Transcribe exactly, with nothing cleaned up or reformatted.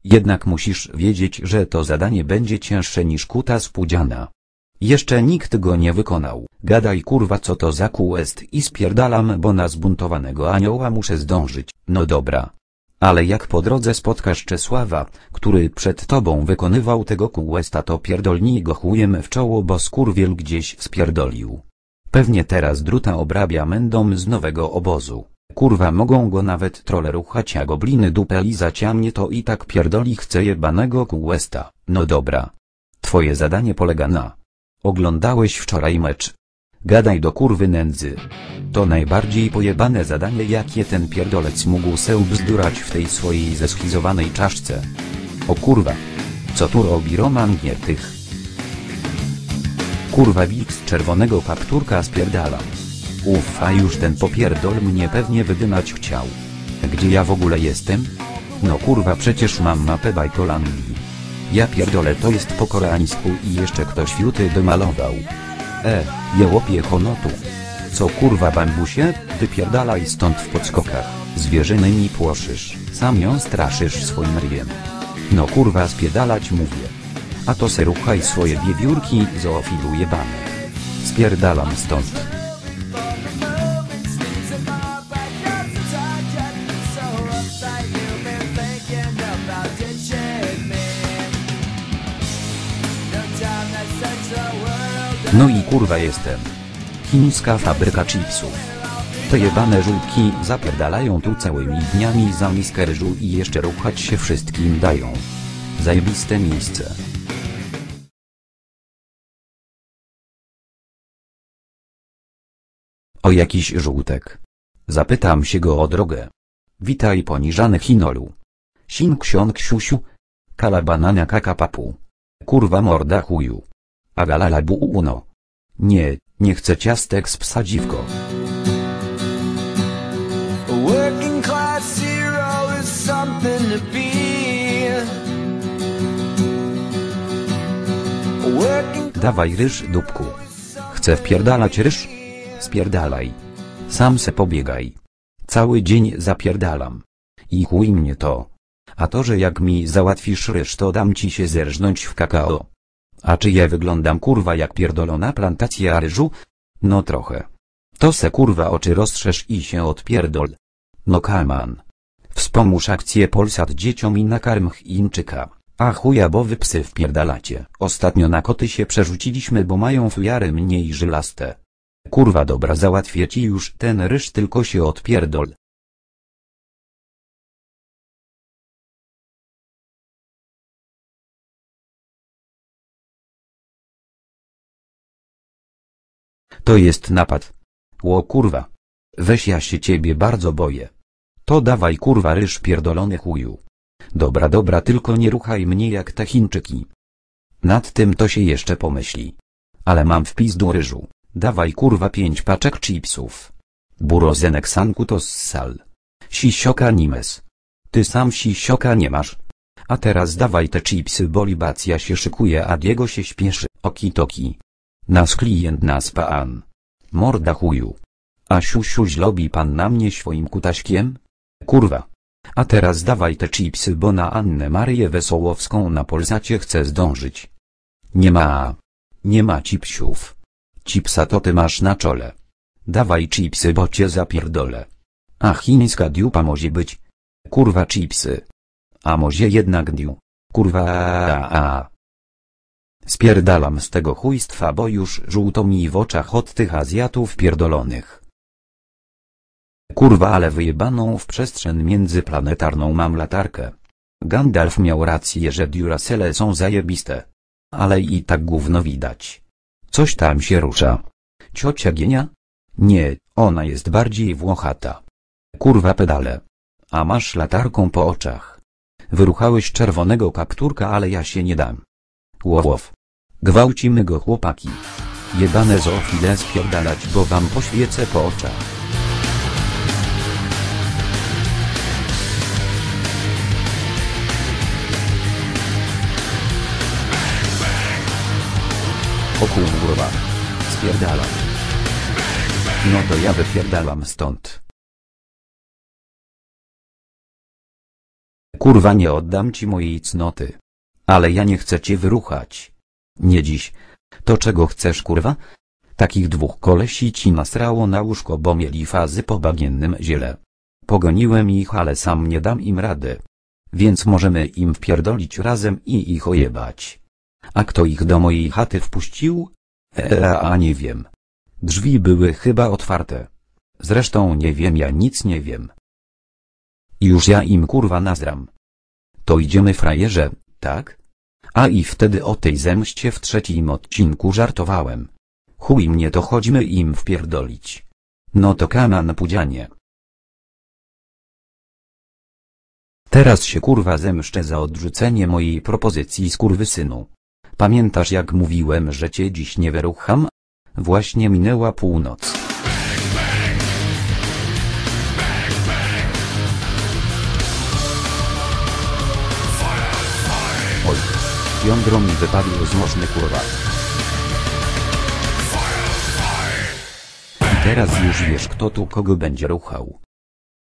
Jednak musisz wiedzieć, że to zadanie będzie cięższe niż kutas pudziana. Jeszcze nikt go nie wykonał. Gadaj kurwa co to za quest i spierdalam, bo na zbuntowanego anioła muszę zdążyć. No dobra. Ale jak po drodze spotkasz Czesława, który przed tobą wykonywał tego questa, to pierdolnij go chujem w czoło, bo skurwiel gdzieś spierdolił. Pewnie teraz druta obrabia mędą z nowego obozu. Kurwa mogą go nawet trolle ruchać, a gobliny dupę lizać, a mnie to i tak pierdoli chce jebanego questa. No dobra. Twoje zadanie polega na... Oglądałeś wczoraj mecz? Gadaj do kurwy nędzy. To najbardziej pojebane zadanie, jakie ten pierdolec mógł se bzdurać w tej swojej zeschizowanej czaszce. O kurwa. Co tu robi Roman Giertych? Kurwa wilk z czerwonego kapturka spierdala. Uff, a już ten popierdol mnie pewnie wydymać chciał. Gdzie ja w ogóle jestem? No kurwa, przecież mam mapę Bajkolandii. Ja pierdolę, to jest po koreańsku i jeszcze ktoś fiuty domalował. E, jełopie honotu. Co kurwa bambusie, wypierdalaj stąd w podskokach. Zwierzyny mi płoszysz, sam ją straszysz swoim ryjem. No kurwa spierdalać mówię. A to se ruchaj swoje wiewiórki, zoofilu jebane. Spierdalam stąd. No i kurwa jestem. Chińska fabryka chipsów. Te jebane żółtki zapierdalają tu całymi dniami za miskę ryżu i jeszcze ruchać się wszystkim dają. Zajebiste miejsce. O jakiś żółtek. Zapytam się go o drogę. Witaj poniżany chinolu. Sin ksion ksiusiu. Kala banana kaka papu. Kurwa morda chuju. Agalala buuno. Nie, nie chcę ciastek z psa dziwko. Dawaj ryż dupku. Chcę wpierdalać ryż? Spierdalaj. Sam se pobiegaj. Cały dzień zapierdalam. I chuj mnie to. A to, że jak mi załatwisz ryż, to dam ci się zerżnąć w kakao. A czy ja wyglądam kurwa jak pierdolona plantacja ryżu? No trochę. To se kurwa oczy rozszerz i się odpierdol. No kaman. Wspomóż akcję Polsat dzieciom i nakarm Chińczyka. A chuja, bo wy psy wpierdalacie. Ostatnio na koty się przerzuciliśmy, bo mają fujary mniej żylaste. Kurwa dobra, załatwię ci już ten ryż, tylko się odpierdol. To jest napad. Ło kurwa. Weź, ja się ciebie bardzo boję. To dawaj kurwa ryż pierdolony chuju. Dobra dobra, tylko nie ruchaj mnie jak te Chińczyki. Nad tym to się jeszcze pomyśli. Ale mam w pizdu ryżu. Dawaj kurwa pięć paczek chipsów. Burozenek sanku to ssal. Sisioka nimes. Ty sam sisioka nie masz. A teraz dawaj te chipsy, bo libacja się szykuje, a Diego się śpieszy. Okitoki. Nas klient nas pan. Morda chuju. A siusiu, źlobi pan na mnie swoim kutaśkiem? Kurwa. A teraz dawaj te chipsy, bo na Annę Marię Wesołowską na Polsacie chcę zdążyć. Nie ma. Nie ma chipsiów. Chipsa to ty masz na czole. Dawaj chipsy, bo cię zapierdolę. A chińska dupa może być. Kurwa chipsy. A może jednak diu. Kurwa a, a. Spierdalam z tego chujstwa, bo już żółto mi w oczach od tych Azjatów pierdolonych. Kurwa, ale wyjebaną w przestrzeń międzyplanetarną mam latarkę. Gandalf miał rację, że Duracelle są zajebiste. Ale i tak gówno widać. Coś tam się rusza. Ciocia Gienia? Nie, ona jest bardziej włochata. Kurwa pedale. A masz latarką po oczach. Wyruchałeś czerwonego kapturka, ale ja się nie dam. Łowow. Gwałcimy go chłopaki. Jebane zoofile, spierdalać, bo wam poświecę po oczach. O kurwa. Spierdalam. No to ja wypierdalam stąd. Kurwa, nie oddam ci mojej cnoty. Ale ja nie chcę cię wyruchać. Nie dziś. To czego chcesz, kurwa? Takich dwóch kolesi ci nasrało na łóżko, bo mieli fazy po bagiennym ziele. Pogoniłem ich, ale sam nie dam im rady. Więc możemy im wpierdolić razem i ich ojebać. A kto ich do mojej chaty wpuścił? Eee, a nie wiem. Drzwi były chyba otwarte. Zresztą nie wiem, ja nic nie wiem. Już ja im kurwa nazram. To idziemy, frajerze, tak? A i wtedy o tej zemście w trzecim odcinku żartowałem. Chuj mnie, to chodźmy im wpierdolić. No to kaman pudzianie. Teraz się kurwa zemszczę za odrzucenie mojej propozycji, skurwysynu. Pamiętasz, jak mówiłem, że cię dziś nie wyrucham? Właśnie minęła północ. Oj, jądro mi wypadło z możny, kurwa. I teraz już wiesz, kto tu kogo będzie ruchał.